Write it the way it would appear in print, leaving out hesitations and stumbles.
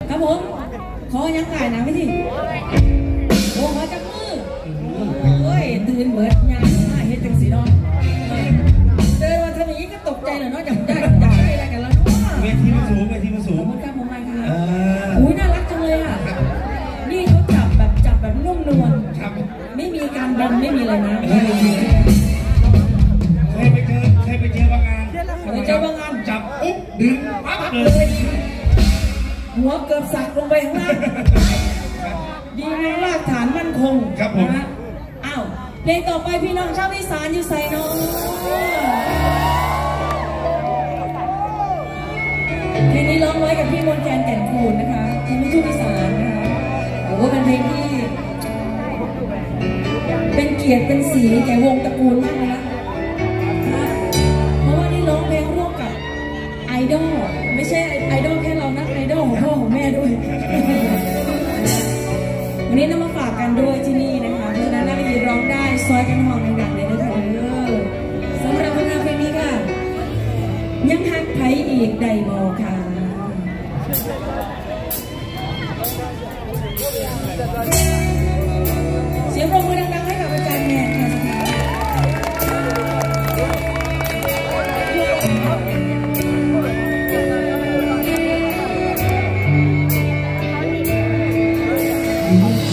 ครับผมขอยังไงนะพี่ที่โอ้ขอจับมือโอ้ยตื่นเบิดยางหน้าเฮ็ดจังสีดอนเดินมาทำอย่างนี้ก็ตกใจเลยเนาะจับได้อะไรกันแล้วเนาะเวทีมันสูงผมครับผมมาค่ะอุ้ยน่ารักจังเลยอ่ะนี่เขาจับแบบนุ่มนวลไม่มีการดำไม่มีอะไรนะเคยไปเจอบางงานจับปุ๊บดึงปั๊บเลยหัวเกือบสักลงไปข้างล่างดีนะรากฐานมั่นคงนะฮะอ้าวเพลงต่อไปพี่น้องชาวอีสานอยู่ใส่น้องเพลงนี้ร้องไว้กับพี่มนต์แคนแก่นคูนนะคะเพลงลูกทุ่งอีสานนะคะโอ้เป็นเพลงที่เป็นเกียรติเป็นสีแก่วงตระกูลมากเลยนะเพราะว่านี่ร้องเพลงร่วมกับไอดอลไม่ใช่ไอดอลแค่เรานะไอดอลของพ่อของแม่ด้วยวันนี้นำมาฝากกันด้วยที่นี่นะคะเพราะฉะนั้นนักเรียนร้องได้ซอยกันห้องดังๆเลยนะคะสำหรับผลงานเพลงนี้ค่ะยังฮักไผอีกได้บ่ค่ะเสียงปรบมือดังๆให้กับอาจารย์แมนค่ะเ